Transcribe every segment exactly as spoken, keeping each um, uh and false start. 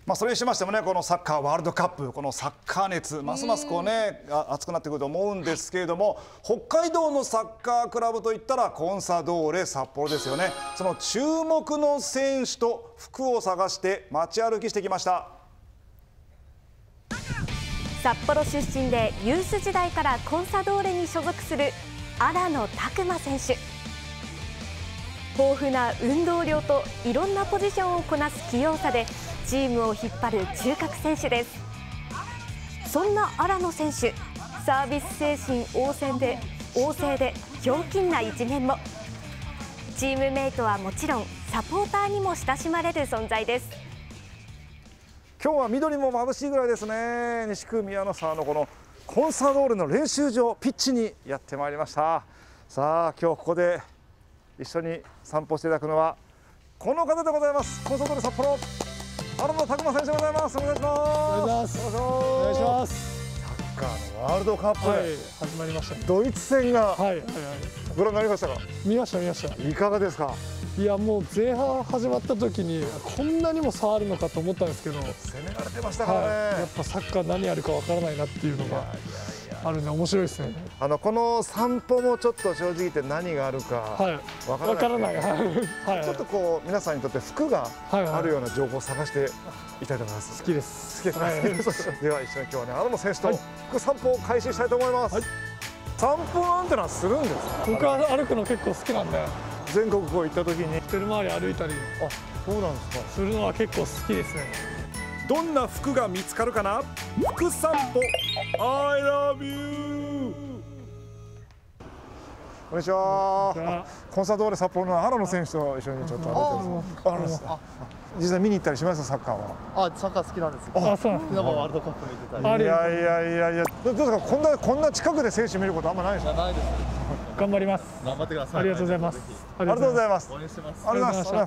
まあそれにしましてもね、このサッカーワールドカップ、このサッカー熱、ますますこうね、熱くなってくると思うんですけれども、北海道のサッカークラブといったらコンサドーレ札幌ですよね。その注目の選手と服を探して街歩きしてきました。 札幌出身でユース時代からコンサドーレに所属する荒野拓磨選手。豊富な運動量といろんなポジションをこなす器用さでチームを引っ張る中核選手です。そんな荒野選手、サービス精神旺盛で旺盛でひょうきんな一面も。チームメイトはもちろんサポーターにも親しまれる存在です。 今日は緑も眩しいぐらいですね。西区宮の沢のこのコンサドーレの練習場ピッチにやってまいりました。さあ今日ここで一緒に散歩していただくのはこの方でございます。コンサドーレ札幌荒野拓磨選手でございます。お願いします。 お願いします。お願いします。 サッカーのワールドカップ、 はい、始まりました、ね。 ドイツ戦が、はいはいはい、ご覧になりましたか。 見ました見ました。 いかがですか。 いやもう前半始まった時にこんなにも差あるのかと思ったんですけど、 攻められてましたからね、はい、 やっぱサッカー何やるかわからないなっていうのがあるんで面白いですね。 あのこの散歩もちょっと正直言って何があるかわからない、はい、ちょっとこう皆さんにとって服があるような情報を探していきたいと思います。 好きです。 好きです。はい、では一緒に今日はね荒野選手と服散歩を開始したいと思います。はい、散歩なんてのはするんですか。 僕は歩くの結構好きなんで。 全国こう行った時にホテル周り歩いたり、 あ、そうなんですか。 するのは結構好きですね。 どんな服が見つかるかな。服散歩 I love you。 こんにちは。コンサドーレ札幌の荒野選手と一緒にちょっと歩いてます。実際見に行ったりしますサッカーは。 あ、サッカー好きなんです。 あ、そうなんです。 ワールドカップ見てたり。 いやいやいやいや、どうですか。こんなこんな近くで選手見ることあんまないでしょ。 ないです。 頑張ります。 頑張ってください。 ありがとうございます。 ありがとうございます。 応援してます。 ありがとうございます。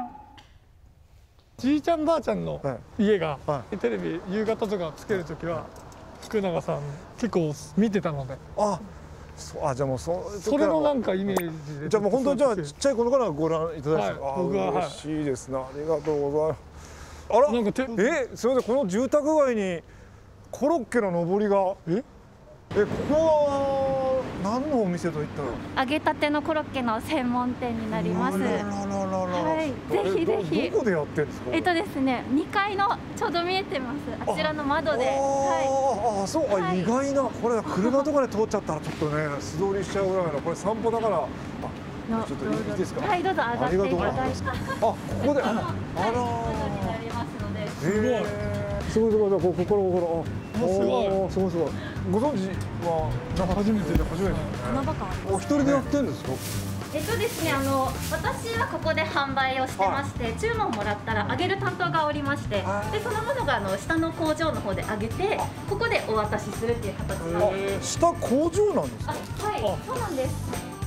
じいちゃんばあちゃんの家がテレビ夕方とかつけるときは福永さん結構見てたので。 あ、そう、あ、じゃあもうそそれのなんかイメージで。 じゃあもう本当にじゃあちっちゃい頃からご覧いただいて、 僕は嬉しいですね。ありがとうございます。あら、なんかえ、すみません、この住宅街にコロッケの上りが、え、え、ここは何のお店といったら。 揚げたてのコロッケの専門店になります。はい、ぜひぜひ。 どこでやってるんですか。 えっとですね、にかいのちょうど見えてます。あちらの窓で。 ああ、そう、あ、意外な、これ車とかで通っちゃったらちょっとね、素通りしちゃうぐらいの、これ散歩だから。あ、ちょっといいですか。 はい、どうぞ上がっていただいて。 あ、ここで、あら。 すごい。 すごいすごい、ここからここから。 すごい。 すごいすごい。ご存知は初めてで初めて。お一人でやってるんですか。 えっとですね、あの私はここで販売をしてまして、注文もらったら揚げる担当がおりまして、でそのものがあの下の工場の方で揚げて、ここでお渡しするっていう形なんです。 下工場なんですか。 はい、そうなんです。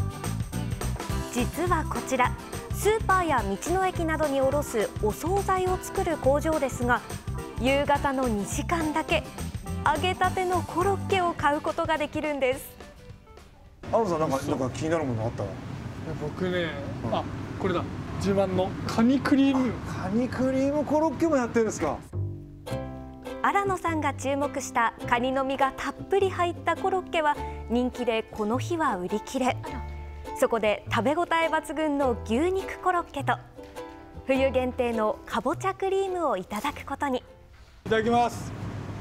実はこちらスーパーや道の駅などに卸すお惣菜を作る工場ですが、夕方のにじかんだけ揚げたてのコロッケを買うことができるんです。 荒野さん、なんかなんか気になるものあったら。 僕ね、あ、これだ、自慢のカニクリーム。 カニクリームコロッケもやってるんですか。 荒野さんが注目したカニの身がたっぷり入ったコロッケは人気で、この日は売り切れ。そこで食べ応え抜群の牛肉コロッケと冬限定のかぼちゃクリームをいただくことに。 いただきます。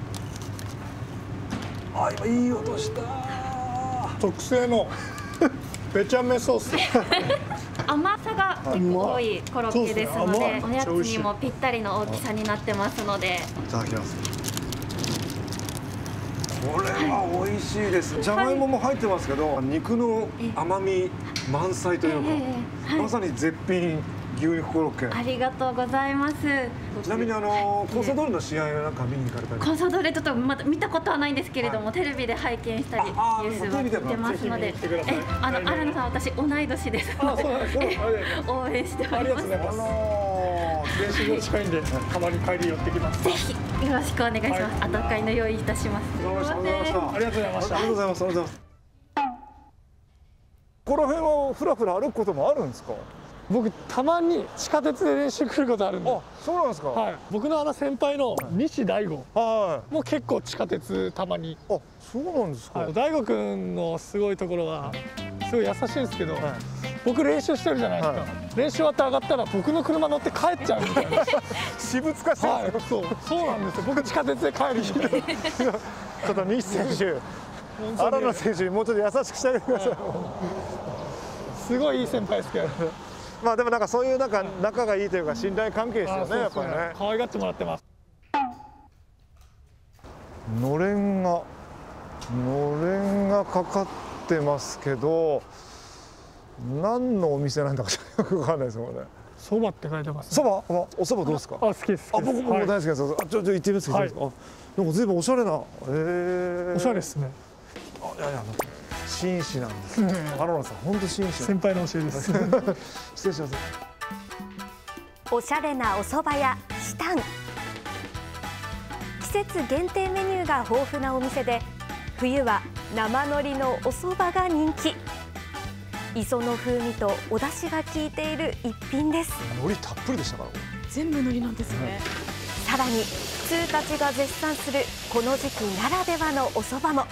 あ、今いい音した。 特製のべちゃめソース。 甘さが多いコロッケですので、おやつにもぴったりの大きさになってますので。 いただきます。これは美味しいです。じゃがいもも入ってますけど、肉の甘み満載というか、まさに絶品牛肉コロッケ。 ありがとうございます。 ちなみにあのコンサドーレの試合はなんか見に行かれたり。 コンサドーレちょっとまだ見たことはないんですけれども、テレビで拝見したりニュースは見てますので、え、あの荒野さん、私同い年ですので応援しております。 練習場近いんで、たまに帰り寄ってきます。 ぜひよろしくお願いします。温かいの用意いたします。 ありがとうございました。ありがとうございます。 ありがとうございます。この辺をふらふら歩くこともあるんですか。 僕たまに地下鉄で練習来ることあるんで。 あ、そうなんですか。 はい、僕のあの先輩の西大吾はもう結構地下鉄たまに。 い。あ、そうなんですか。 はい、大吾くんのすごいところはすごい優しいんですけど、 はい、 僕練習してるじゃないですか、はい、練習終わって上がったら僕の車乗って帰っちゃうみたいな私物化してる、 はい、そうそうなんですよ。僕地下鉄で帰るみたいなちょっと西選手、荒野選手にもうちょっと優しくしてあげてください。 すごいいい先輩ですけどまあでもなんかそういうなんか仲がいいというか信頼関係ですよね、やっぱりね。 可愛がってもらってます。 のれんがのれんがかかってますけど、何のお店なんだかよくわかんないですもんね。 そばって書いてます、ね。 そば、お蕎麦どうですか。 あ、好きです。 あ、僕も大好きです。はい、あ、ちょっと行ってみます。はい、あ、なんか随分おしゃれな。ええ。 おしゃれですね。 あ、いやいや、紳士なんです。荒野さん、本当紳士。 先輩の教えです。 失礼します。 おしゃれなお蕎麦やシタン。季節限定メニューが豊富なお店で、冬は生海苔のお蕎麦が人気。磯の風味とお出汁が効いている一品です。 海苔たっぷりでしたから。 全部海苔なんですね。 さらに通たちが絶賛するこの時期ならではのお蕎麦も。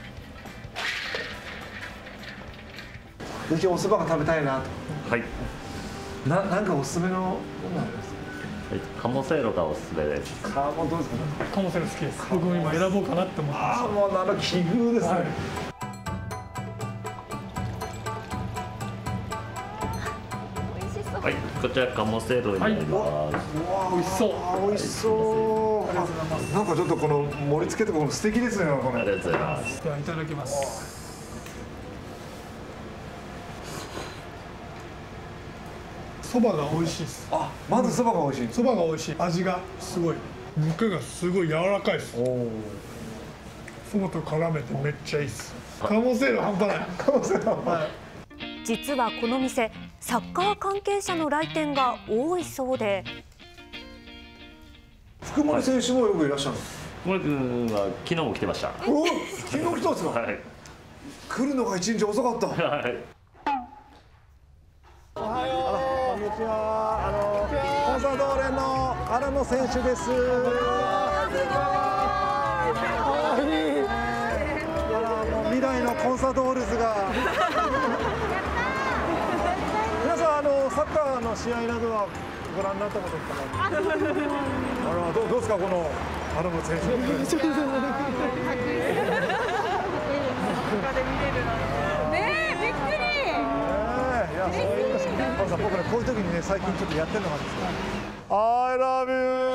ぜひお蕎麦が食べたいなと。 はい。 な、なんかおすすめのものなんですか。 はい、鴨せいろがおすすめです。 あ、もうどうですか。 鴨せいろ好きです。僕も今選ぼうかなって思ってます。 あ、もうなんか奇遇ですね。はい、 はい、こちら鴨せいろになります。 はい、美味しそう。 美味しそう。ありがとうございます。なんかちょっとこの盛り付けとかも素敵ですね。これ。 ありがとうございます。 ではいただきます。そばが美味しいです。 あ、まずそばが美味しい。 そばが美味しい。味がすごい。肉がすごい柔らかいです。そばと絡めてめっちゃいいです。鴨せいろ半端ない。鴨せいろ。はい。 実はこの店、サッカー関係者の来店が多いそうで。 福森選手もよくいらっしゃる。 福森君は昨日も来てました。 お、昨日来たんですか。はい。来るのが一日遅かった。はい。おはよう。こんにちは。あのコンサドーレの荒野選手です。未来のコンサドールズが。皆さんあのサッカーの試合などはご覧になったことですか。あら、どうどうですかこの荒野選手。 ねえ、びっくり。 いや、そういうですね。僕ね、こういう時にね、最近ちょっとやってるのがあるんですよ。I love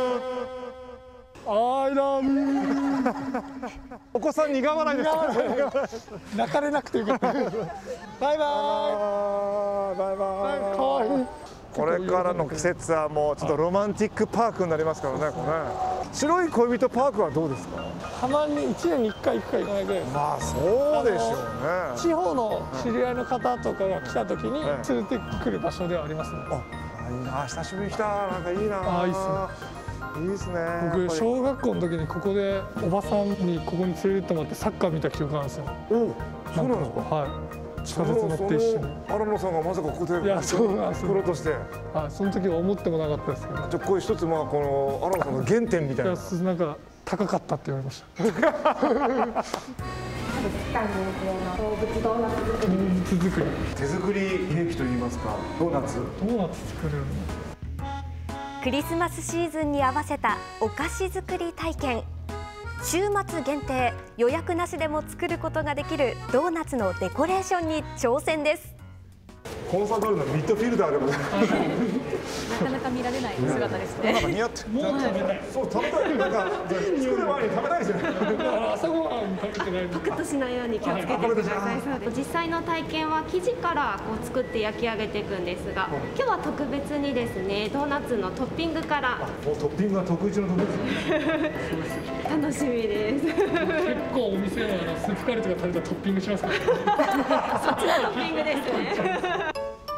you。I love you。お子さん苦笑いです。 泣かれなくてよかった。バイバイ。 バイバイ。 可愛い。 これからの季節はもうちょっとロマンティックパークになりますからね。これね。白い恋人パークはどうですか。 たまにいちねんにいっかい行くか行かないぐらいです。 まあそうでしょうね。 地方の知り合いの方とかが来た時に連れてくる場所ではありますね。 あ、いいな、久しぶりに来た。なんかいいな。 あ、いいっすね。 いいですね。 僕小学校の時にここでおばさんにここに連れてってもらってサッカー見た記憶があるんですよ。 お、そうなんですか。 はい。地下鉄乗って一緒に。 荒野さんがまさかここで。 いや、そうなんです。 プロとして。 はい、その時は思ってもなかったですけど。 じゃ、これ一つまあこの荒野さんの原点みたいな。 いや、なんか高かったって言われました。期間限定の動物ドーナツ作り。 動物作り。 手作りケーキと言いますか。ドーナツ。 ドーナツ作れるの。 クリスマスシーズンに合わせたお菓子作り体験。週末限定、予約なしでも作ることができるドーナツのデコレーションに挑戦です。 コンサドールのミッドフィルダーでもね。 なかなか見られない姿ですね。 なんか似合って。もう食べたい。そう食べたい。なんか作る前に食べたいですよね。 朝ごはん食べてない。 パクッとしないように気をつけてください。実際の体験は生地からこう作って焼き上げていくんですが、今日は特別にですね、ドーナツのトッピングから。 もうトッピングは得意中の得意ですね。 楽しみです。 結構お店のあのスープカレーとか食べたらトッピングしますから。 そっちのトッピングですね。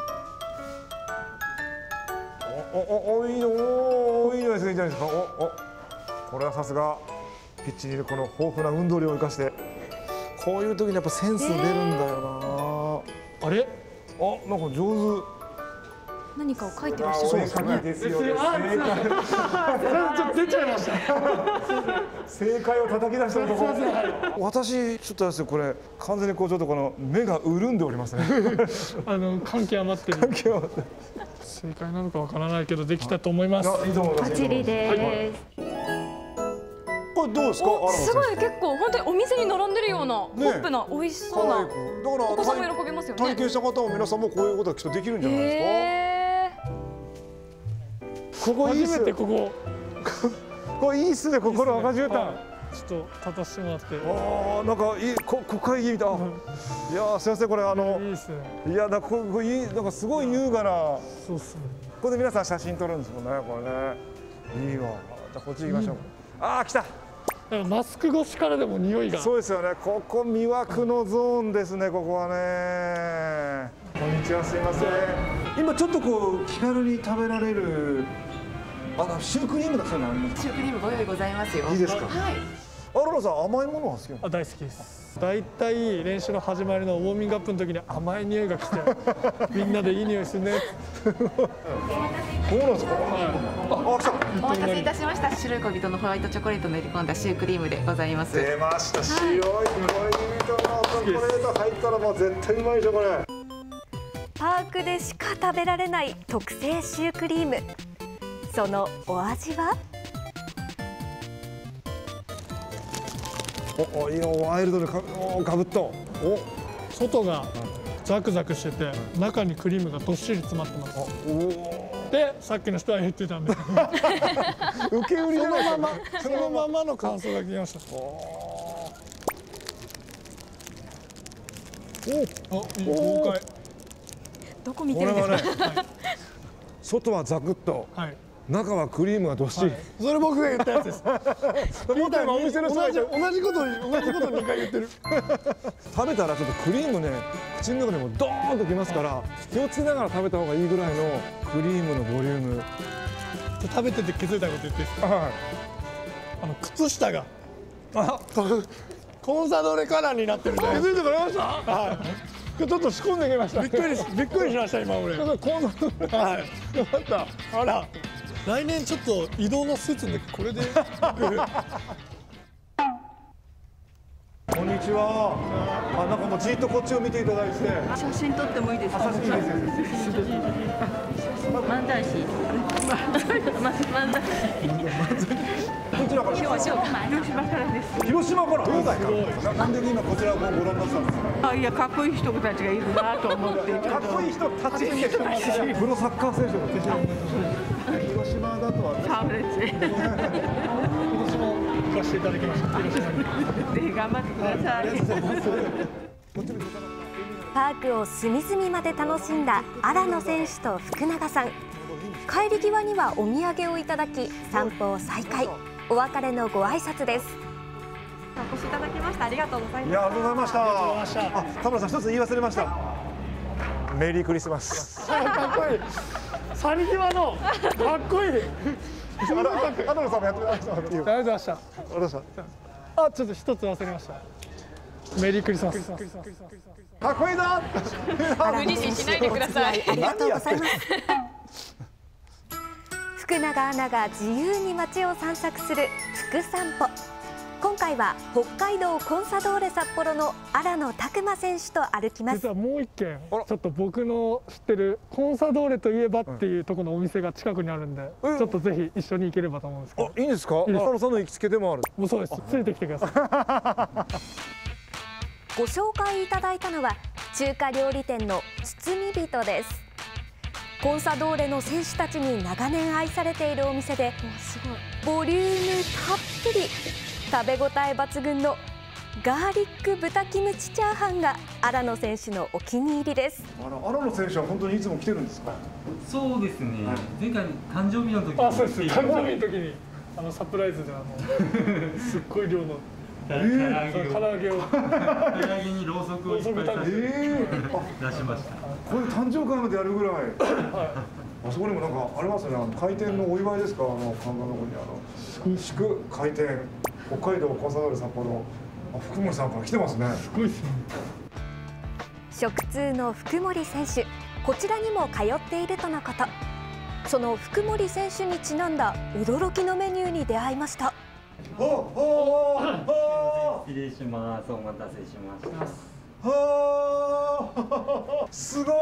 おおおいいのおいいのですね、いいじゃないですか。おおこれはさすがピッチにいるこの豊富な運動量を生かして、こういう時にやっぱセンス出るんだよな。 あれ？ あ、なんか上手。 何かを書いてらっしゃる。 そうですね。ですよね。正解。 ちょっと出ちゃいました。 正解を叩き出した男。私ちょっとですねこれ完全にこうちょっとこの目が潤んでおりますね。 あの感極まってる。 関係は正解なのかわからないけどできたと思います。 いいと思います。 バッチリです。 これどうですか？ お、すごい結構本当にお店に並んでるようなポねップな美味しそうな。 可愛く。だからお子さんも喜びますよね。 体験した方も皆さんもこういうことはきっとできるんじゃないですへか。ここいいっす初めてこここれいいっすね。心赤じゅうたん。 ちょっと立たせてもらって。 ああなんかいいこ国会議員みたい。あいやーすみませんこれあのいいですね。 いやなんかここいいなんかすごい優雅な。 そうっすね。 ここで皆さん写真撮るんですもんねこれね。いいわ。じゃあこっち行きましょう。ああ来た。 マスク越しからでも匂いが。 そうですよね。ここ魅惑のゾーンですね。ここはね。こんにちはすいません。今ちょっとこう気軽に食べられるあのシュークリームだそういうのありますか？ シュークリームご用意ございますよ。 いいですか？ はい。 アロラさん甘いものは好きなの？ あ大好きです。だいたい練習の始まりのウォーミングアップの時に甘い匂いが来てみんなでいい匂いするね。 そうなんですか？あ、あ来た。 お待たせいたしました。白い小人のホワイトチョコレートを練り込んだシュークリームでございます。 出ました。白い恋人のチョコレート入ったらもう絶対うまいでしょこれ。 パークでしか食べられない特製シュークリーム。そのお味は？ お、おいいよワイルドでかおガブッと。お、 外がザクザクしてて中にクリームがどっしり詰まってます。 おでさっきの人は言ってたんで受け売りじゃないですか。 そのままの感想が来ました。おおいい豪快。 どこ見てるんですか？ これはね、外はザクッと。 はい。 中はクリームがどっしり、はい、 それ僕が言ったやつですみたいなお店の人がいて同じこと同じことにかい言ってる食べたらちょっとクリームね口の中にもドーンときますから気をつけながら食べた方がいいぐらいのクリームのボリューム。 食べてて気づいたこと言っていいですか？はい、あの靴下があコンサドーレカラーになってるじゃないですか。気づいてくれました？はいちょっと仕込んできました。びっくりびっくりしました今俺。コンサドーレはいよかった。あら来年ちょっと移動のスーツでこれでこんにちは。あ、なんかもうじっとこっちを見ていただいて。 写真撮ってもいいですか？ 写真いいですよ。 漫才師。漫才師。 どちらから？ 広島からです。 広島から。東西から。なんで今こちらをご覧になったんですか？ あ、いやかっこいい人たちがいるなと思って。 かっこいい人たち。プロサッカー選手の手品。広島だとは。 そうですね。 今年も行かせていただきました。広島に。 ぜひ頑張ってください。 パークを隅々まで楽しんだ荒野選手と福永さん。帰り際にはお土産をいただき散歩を再開。お別れのご挨拶です。 お越しいただきました。ありがとうございました。 いや、ありがとうございました。あ、田村さん一つ言い忘れました。メリークリスマス。 かっこいい。去り際のかっこいい。 あら、田村さんもやってください。ありがとうございました。 ありがとうございました。 あ、ちょっと一つ忘れました。メリークリスマス。 かっこいいな。 無理しないでください。ありがとうございます。福永アナが自由に街を散策する福散歩。今回は北海道コンサドーレ札幌の荒野拓磨選手と歩きます。 実はもう一軒ちょっと僕の知ってるコンサドーレといえばっていうところのお店が近くにあるんで、うん、ちょっとぜひ一緒に行ければと思うんですけど。 あ、いいんですか？荒野さんの行きつけでもある。 もうそうです。ついてきてください。ご紹介いただいたのは中華料理店の包み人です。コンサドーレの選手たちに長年愛されているお店で、ボリュームたっぷり、食べ応え抜群のガーリック豚キムチチャーハンが荒野選手のお気に入りです。 あの荒野選手は本当にいつも来てるんですか？ そうですね。はい、前回誕生日の時に、 あ、そうです。誕生日の時にあのサプライズであのすっごい量の唐揚げを唐揚げにろうそくをいっぱいさせて出しました。 こういう誕生会までやるぐらい。あそこにもなんかありますね。あの開店のお祝いですか？あの看板の方にあの祝開店北海道コンサドーレ札幌。あ、福森さんから来てますね。 すごいですね。 食通の福森選手、 こちらにも通っているとのこと。その福森選手にちなんだ驚きのメニューに出会いました。 失礼します。お待たせしました。 はあ、すごい。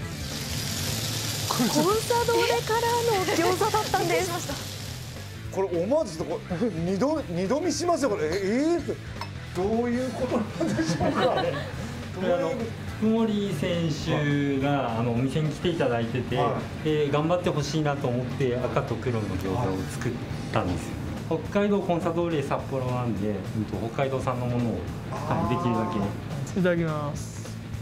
コンサドーレカラーの餃子だったんです。 これ思わずちょっとこう二度二度見しますよこれ。ええー、どういうことなんでしょうか。 これあの福森選手があのお店に来ていただいてて、はい、で頑張ってほしいなと思って赤と黒の餃子を作ったんですよ。北海道コンサドーレ札幌なんで、北海道産のものを、はい、できるだけ。 いただきます。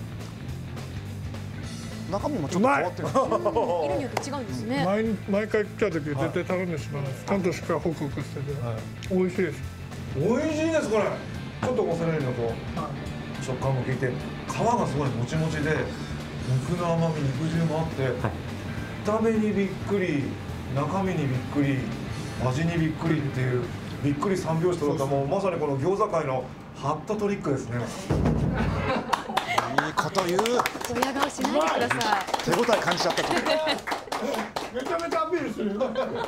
中身もちょっと変わってる。 色によって違うんですね。 毎毎回来た時絶対頼んでしまうんです。ちゃんとしっかりホクホクしてて、美味しいです。 美味しいですこれ。ちょっとモスレのこう食感も効いて、皮がすごいもちもちで、肉の甘み、肉汁もあって、見た目にびっくり、中身にびっくり、味にびっくりっていうびっくり三拍子とだったらもうまさにこの餃子界のハットトリックですね。いいこと言う。 ドヤ顔しないでください。 手応え感じちゃった。 めちゃめちゃアピールする。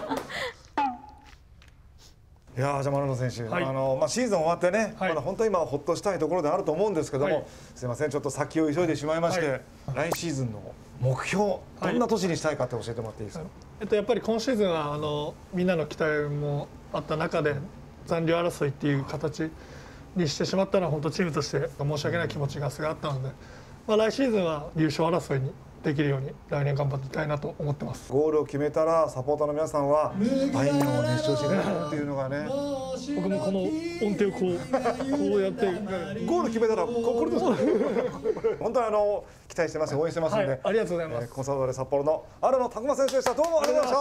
いやー、じゃあ丸野選手、 はい、 あのまあシーズン終わってね、 はい、 まだ本当に今ほっとしたいところであると思うんですけども、はい、すいませんちょっと先を急いでしまいまして、はい、来シーズンの目標、どんな年にしたいかって教えてもらっていいですか。はい、 えっとやっぱり今シーズンはあのみんなの期待もあった中で残留争いっていう形にしてしまったのは本当チームとして申し訳ない気持ちがすごいあったので、まあ、来シーズンは優勝争いにできるように来年頑張っていきたいなと思ってます。 ゴールを決めたらサポーターの皆さんはあいみょんを熱唱してくれるっていうのがね。 僕もこの音程をこうこうやってゴール決めたらここれです。本当にあの期待してます、応援してますので、はい、 ありがとうございます。 えー、コンサドーレ札幌の荒野拓磨選手でした。どうもありがとうございました。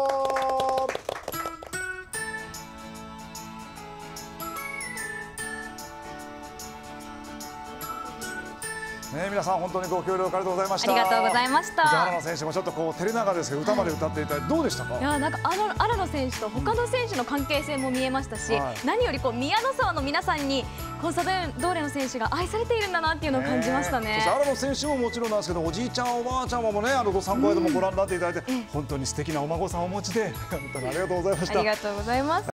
ね、皆さん本当にご協力ありがとうございました。 ありがとうございました。 荒野選手もちょっとこう照れながらですけど歌まで歌っていただいてどうでしたか。 いやなんかあの荒野選手と他の選手の関係性も見えましたし、はい、何よりこう宮の沢の皆さんにコンサドーレの選手が愛されているんだなっていうのを感じましたね。 そして荒野選手ももちろんなんですけど、おじいちゃんおばあちゃんもね、あのご参考でもご覧になっていただいて、うん、本当に素敵なお孫さんをお持ちで本当にありがとうございました。 ありがとうございます。